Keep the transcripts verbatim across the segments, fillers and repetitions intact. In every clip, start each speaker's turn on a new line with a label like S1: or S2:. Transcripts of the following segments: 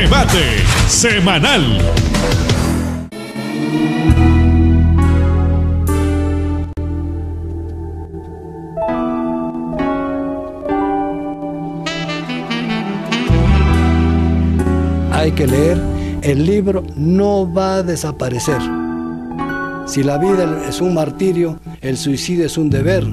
S1: Debate semanal.
S2: Hay que leer, el libro no va a desaparecer. Si la vida es un martirio, el suicidio es un deber.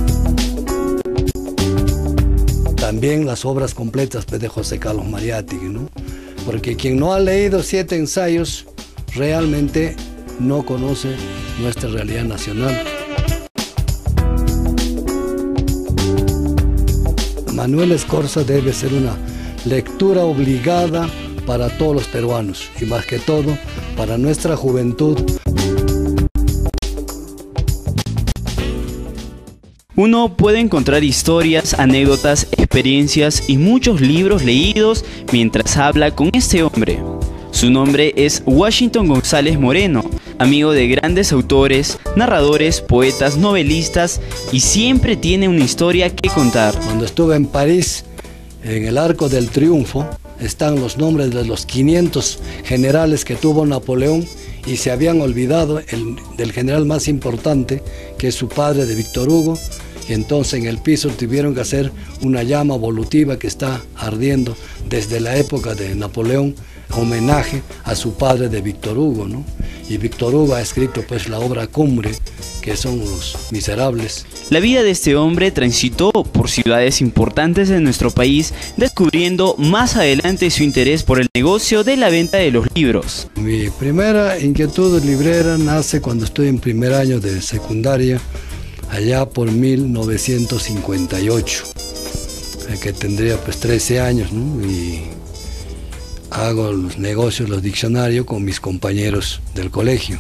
S2: También las obras completas de José Carlos Mariátegui, ¿no? Porque quien no ha leído siete ensayos realmente no conoce nuestra realidad nacional. Manuel Escorza debe ser una lectura obligada para todos los peruanos y más que todo para nuestra juventud.
S3: Uno puede encontrar historias, anécdotas, experiencias y muchos libros leídos mientras habla con este hombre. Su nombre es Washington González Moreno, amigo de grandes autores, narradores, poetas, novelistas y siempre tiene una historia que contar.
S2: Cuando estuve en París, en el Arco del Triunfo, están los nombres de los quinientos generales que tuvo Napoleón y se habían olvidado el, del general más importante, que es su padre, de Víctor Hugo, y entonces en el piso tuvieron que hacer una llama evolutiva que está ardiendo desde la época de Napoleón, homenaje a su padre de Víctor Hugo, ¿no? Y Víctor Hugo ha escrito pues la obra cumbre, que son Los Miserables.
S3: La vida de este hombre transitó por ciudades importantes de nuestro país, descubriendo más adelante su interés por el negocio de la venta de los libros.
S2: Mi primera inquietud librera nace cuando estoy en primer año de secundaria, allá por mil novecientos cincuenta y ocho, que tendría pues trece años, ¿no? Y hago los negocios, los diccionarios con mis compañeros del colegio.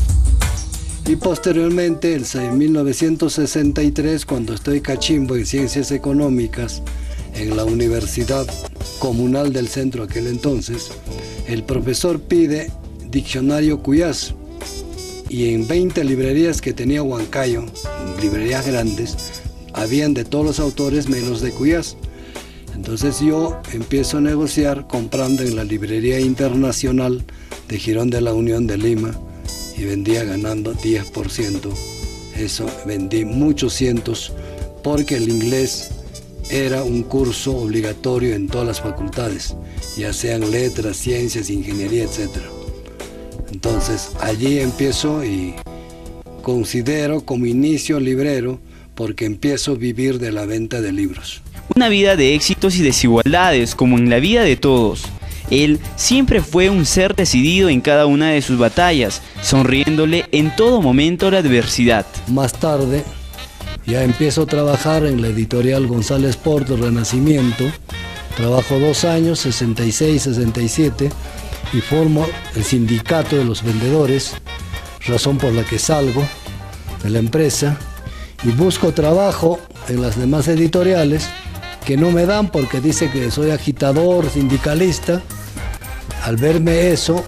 S2: Y posteriormente, en mil novecientos sesenta y tres, cuando estoy cachimbo en Ciencias Económicas en la Universidad Comunal del Centro aquel entonces, el profesor pide Diccionario Cuyás, y en veinte librerías que tenía Huancayo, librerías grandes, habían de todos los autores menos de Cuyás. Entonces yo empiezo a negociar comprando en la Librería Internacional de Girón de la Unión de Lima y vendía ganando diez por ciento. Eso vendí muchos cientos porque el inglés era un curso obligatorio en todas las facultades, ya sean letras, ciencias, ingeniería, etcétera. Entonces allí empiezo y considero como inicio librero porque empiezo a vivir de la venta de libros.
S3: Una vida de éxitos y desigualdades como en la vida de todos. Él siempre fue un ser decidido en cada una de sus batallas, sonriéndole en todo momento la adversidad.
S2: Más tarde ya empiezo a trabajar en la editorial González Porto Renacimiento. Trabajo dos años, sesenta y seis, sesenta y siete, y formo el sindicato de los vendedores, razón por la que salgo de la empresa y busco trabajo en las demás editoriales que no me dan porque dice que soy agitador, sindicalista. Al verme eso,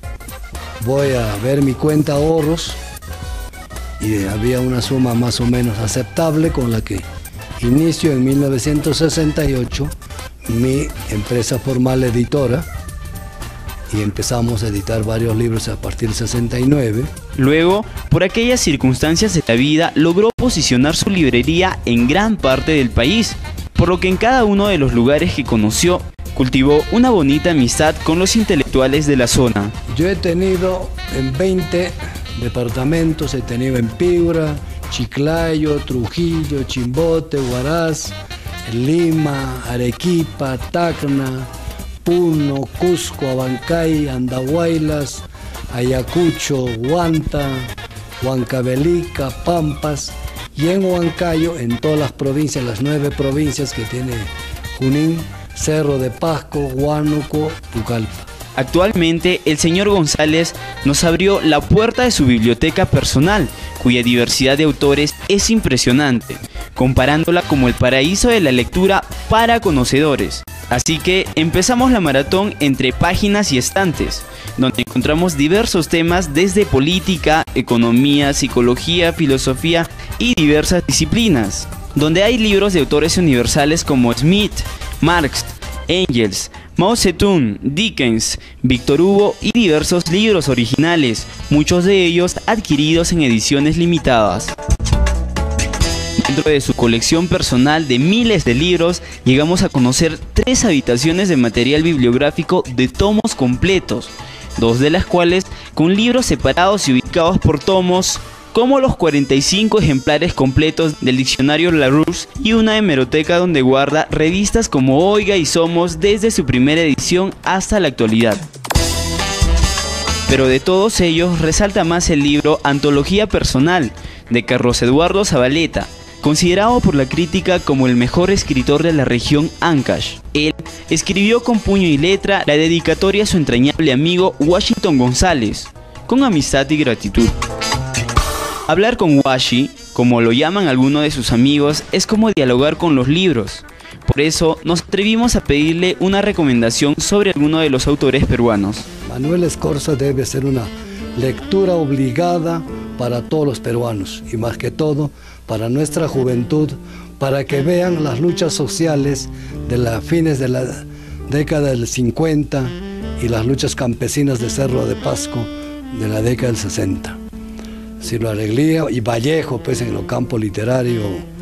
S2: voy a ver mi cuenta ahorros y había una suma más o menos aceptable con la que inicio en mil novecientos sesenta y ocho mi empresa formal editora y empezamos a editar varios libros a partir del sesenta y nueve.
S3: Luego, por aquellas circunstancias de la vida, logró posicionar su librería en gran parte del país, por lo que en cada uno de los lugares que conoció, cultivó una bonita amistad con los intelectuales de la zona.
S2: Yo he tenido en veinte departamentos, he tenido en Piura, Chiclayo, Trujillo, Chimbote, Huaraz, Lima, Arequipa, Tacna, Puno, Cusco, Abancay, Andahuaylas, Ayacucho, Huanta, Huancavelica, Pampas y en Huancayo, en todas las provincias, las nueve provincias que tiene Junín, Cerro de Pasco, Huánuco, Pucallpa.
S3: Actualmente, el señor González nos abrió la puerta de su biblioteca personal, cuya diversidad de autores es impresionante, comparándola como el paraíso de la lectura para conocedores. Así que empezamos la maratón entre páginas y estantes, donde encontramos diversos temas desde política, economía, psicología, filosofía y diversas disciplinas, donde hay libros de autores universales como Smith, Marx, Engels, Mao Zedong, Dickens, Víctor Hugo y diversos libros originales, muchos de ellos adquiridos en ediciones limitadas. Dentro de su colección personal de miles de libros, llegamos a conocer tres habitaciones de material bibliográfico de tomos completos, dos de las cuales con libros separados y ubicados por tomos, como los cuarenta y cinco ejemplares completos del diccionario Larousse y una hemeroteca donde guarda revistas como Oiga y Somos desde su primera edición hasta la actualidad. Pero de todos ellos resalta más el libro Antología Personal de Carlos Eduardo Zavaleta, considerado por la crítica como el mejor escritor de la región Ancash. Él escribió con puño y letra la dedicatoria a su entrañable amigo Washington González, con amistad y gratitud. Hablar con Washi, como lo llaman algunos de sus amigos, es como dialogar con los libros. Por eso nos atrevimos a pedirle una recomendación sobre alguno de los autores peruanos.
S2: Manuel Escorza debe ser una lectura obligada para todos los peruanos y más que todo para nuestra juventud, para que vean las luchas sociales de las fines de la década del cincuenta y las luchas campesinas de Cerro de Pasco de la década del sesenta. Silo Alegría y Vallejo, pues en el campo literario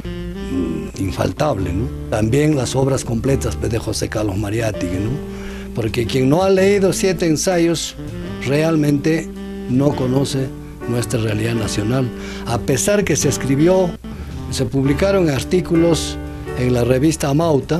S2: mmm, infaltable, ¿no? También las obras completas pues, de José Carlos Mariátegui, ¿no? Porque quien no ha leído siete ensayos realmente no conoce nuestra realidad nacional, a pesar que se escribió, se publicaron artículos en la revista Amauta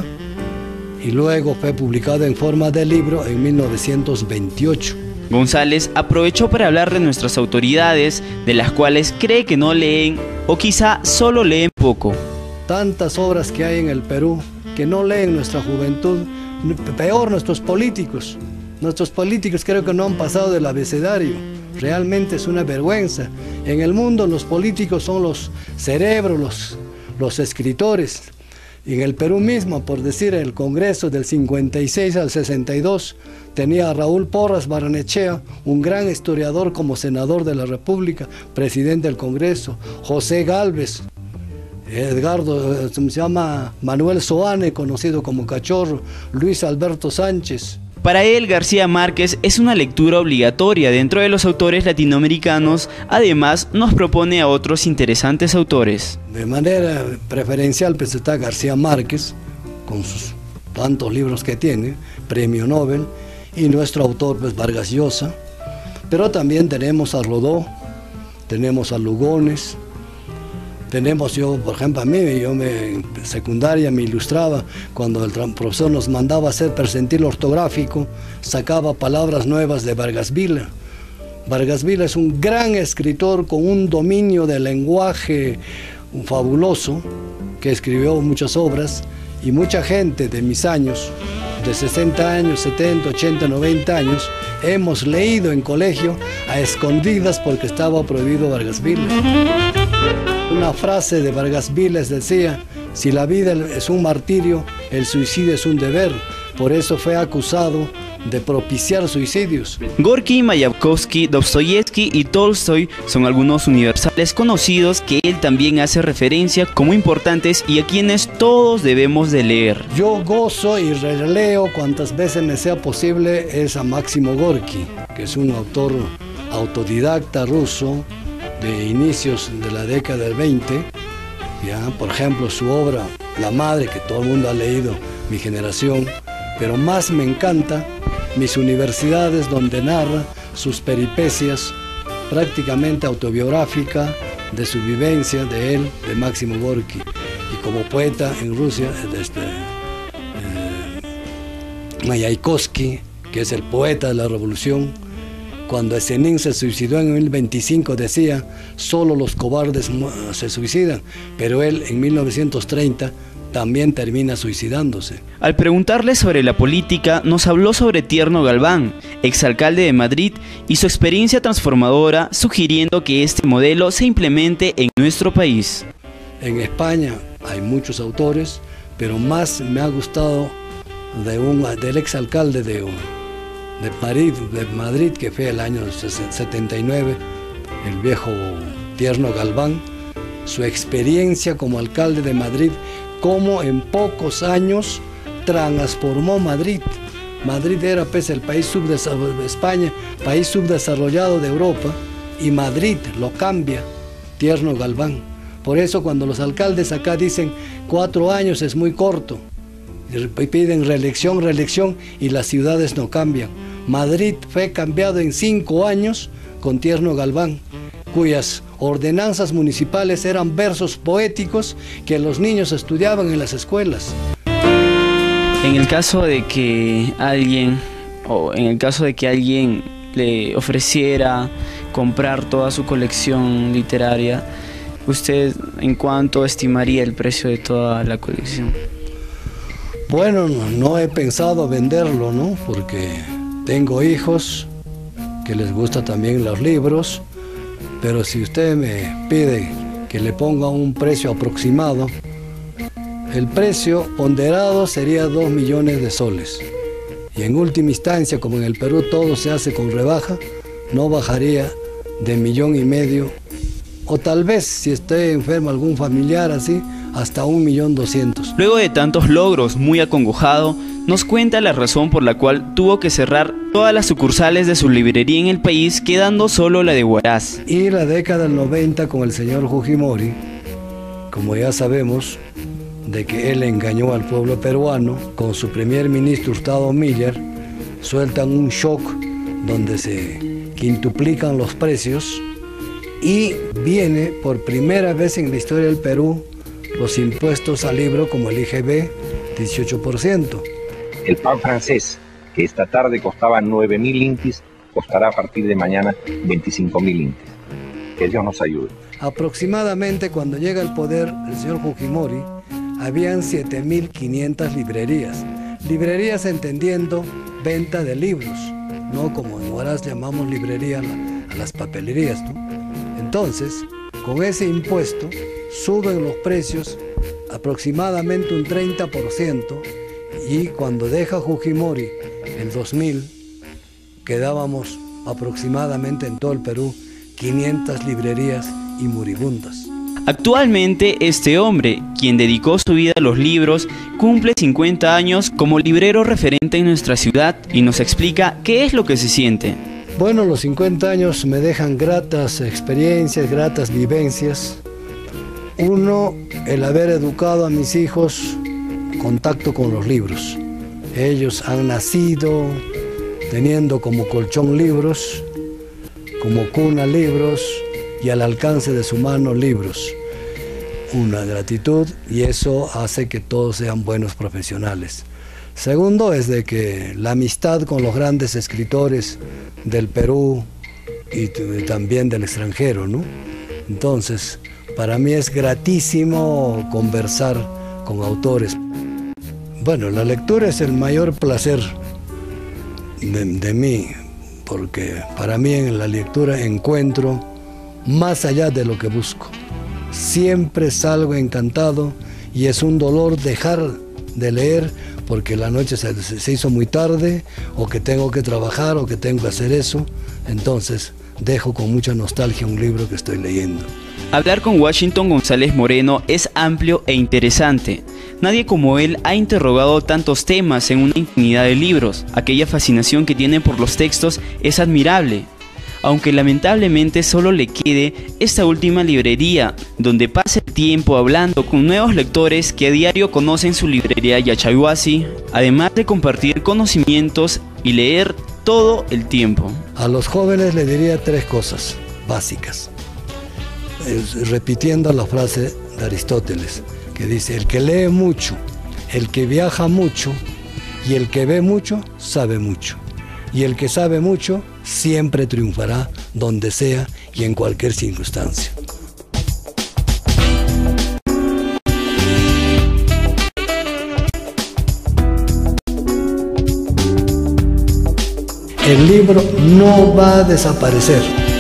S2: y luego fue publicado en forma de libro en mil novecientos veintiocho.
S3: González aprovechó para hablar de nuestras autoridades, de las cuales cree que no leen o quizá solo leen poco.
S2: Tantas obras que hay en el Perú que no leen nuestra juventud, peor nuestros políticos. Nuestros políticos creo que no han pasado del abecedario. Realmente es una vergüenza. En el mundo los políticos son los cerebros, los, los escritores. Y en el Perú mismo, por decir, el Congreso del cincuenta y seis al sesenta y dos tenía a Raúl Porras Barrenechea, un gran historiador como senador de la República, presidente del Congreso, José Gálvez, Edgardo, se llama Manuel Soane, conocido como Cachorro, Luis Alberto Sánchez.
S3: Para él, García Márquez es una lectura obligatoria dentro de los autores latinoamericanos. Además, nos propone a otros interesantes autores.
S2: De manera preferencial pues está García Márquez, con sus tantos libros que tiene, premio Nobel, y nuestro autor pues Vargas Llosa. Pero también tenemos a Rodó, tenemos a Lugones, tenemos yo, por ejemplo, a mí, yo me, en secundaria me ilustraba, cuando el profesor nos mandaba hacer percentil ortográfico, sacaba palabras nuevas de Vargas Vila. Vargas Vila es un gran escritor con un dominio del lenguaje fabuloso, que escribió muchas obras, y mucha gente de mis años, de sesenta años, setenta, ochenta, noventa años, hemos leído en colegio a escondidas porque estaba prohibido Vargas Vila. Una frase de Vargas Viles decía: si la vida es un martirio, el suicidio es un deber. Por eso fue acusado de propiciar suicidios.
S3: Gorky, Mayakovsky, Dostoyevsky y Tolstoy son algunos universales conocidos que él también hace referencia como importantes y a quienes todos debemos de leer.
S2: Yo gozo y releo cuantas veces me sea posible es a Máximo Gorky, que es un autor autodidacta ruso de inicios de la década del veinte, ¿ya? Por ejemplo, su obra La Madre, que todo el mundo ha leído, mi generación, pero más me encanta Mis Universidades, donde narra sus peripecias, prácticamente autobiográfica, de su vivencia, de él, de Máximo Gorky, y como poeta en Rusia, desde eh, Mayakovsky, que es el poeta de la revolución. Cuando Esenin se suicidó en mil veinticinco decía: solo los cobardes se suicidan, pero él en mil novecientos treinta también termina suicidándose.
S3: Al preguntarle sobre la política, nos habló sobre Tierno Galván, exalcalde de Madrid, y su experiencia transformadora, sugiriendo que este modelo se implemente en nuestro país.
S2: En España hay muchos autores, pero más me ha gustado de un, del exalcalde de de Madrid, de Madrid, que fue el año setenta y nueve, el viejo Tierno Galván, su experiencia como alcalde de Madrid, cómo en pocos años transformó Madrid, Madrid era pues el país subdesarrollado de España, país subdesarrollado de Europa, y Madrid lo cambia Tierno Galván. Por eso cuando los alcaldes acá dicen cuatro años es muy corto, y piden reelección, reelección, y las ciudades no cambian. Madrid fue cambiado en cinco años con Tierno Galván, cuyas ordenanzas municipales eran versos poéticos que los niños estudiaban en las escuelas.
S3: En el caso de que alguien, o en el caso de que alguien le ofreciera comprar toda su colección literaria, ¿usted en cuánto estimaría el precio de toda la colección?
S2: Bueno, no, no he pensado venderlo, ¿no? Porque tengo hijos que les gustan también los libros, pero si usted me pide que le ponga un precio aproximado, el precio ponderado sería dos millones de soles. Y en última instancia, como en el Perú todo se hace con rebaja, no bajaría de millón y medio, o tal vez, si esté enfermo algún familiar así, hasta un millón doscientos.
S3: Luego de tantos logros, muy acongojado, nos cuenta la razón por la cual tuvo que cerrar todas las sucursales de su librería en el país, quedando solo la de Huaraz.
S2: Y la década del noventa con el señor Fujimori, como ya sabemos, de que él engañó al pueblo peruano, con su primer ministro Hurtado Miller, sueltan un shock donde se quintuplican los precios y viene por primera vez en la historia del Perú los impuestos al libro como el I G B, dieciocho por ciento.
S4: El pan francés, que esta tarde costaba nueve mil intis, costará a partir de mañana veinticinco mil intis. Que Dios nos ayude.
S2: Aproximadamente cuando llega al poder el señor Fujimori, habían siete mil quinientas librerías. Librerías entendiendo venta de libros, no como en Huaraz llamamos librería a, la, a las papelerías, ¿no? Entonces, con ese impuesto suben los precios aproximadamente un treinta por ciento, y cuando deja Fujimori el dos mil, quedábamos aproximadamente en todo el Perú quinientas librerías y moribundas.
S3: Actualmente este hombre, quien dedicó su vida a los libros, cumple cincuenta años como librero referente en nuestra ciudad y nos explica qué es lo que se siente.
S2: Bueno, los cincuenta años me dejan gratas experiencias, gratas vivencias. Uno, el haber educado a mis hijos en contacto con los libros. Ellos han nacido teniendo como colchón libros, como cuna libros, y al alcance de su mano libros. Una gratitud, y eso hace que todos sean buenos profesionales. Segundo es de que la amistad con los grandes escritores del Perú y también del extranjero, ¿no? Entonces, para mí es gratísimo conversar con autores. Bueno, la lectura es el mayor placer de, de mí, porque para mí en la lectura encuentro más allá de lo que busco. Siempre salgo encantado y es un dolor dejar de leer porque la noche se, se hizo muy tarde, o que tengo que trabajar, o que tengo que hacer eso. Entonces dejo con mucha nostalgia un libro que estoy leyendo.
S3: Hablar con Washington González Moreno es amplio e interesante. Nadie como él ha interrogado tantos temas en una infinidad de libros. Aquella fascinación que tiene por los textos es admirable, aunque lamentablemente solo le quede esta última librería, donde pasa el tiempo hablando con nuevos lectores que a diario conocen su librería Yachaywasi, además de compartir conocimientos y leer todo el tiempo.
S2: A los jóvenes le diría tres cosas básicas, es, repitiendo la frase de Aristóteles, que dice: el que lee mucho, el que viaja mucho y el que ve mucho, sabe mucho. Y el que sabe mucho siempre triunfará donde sea y en cualquier circunstancia. El libro no va a desaparecer.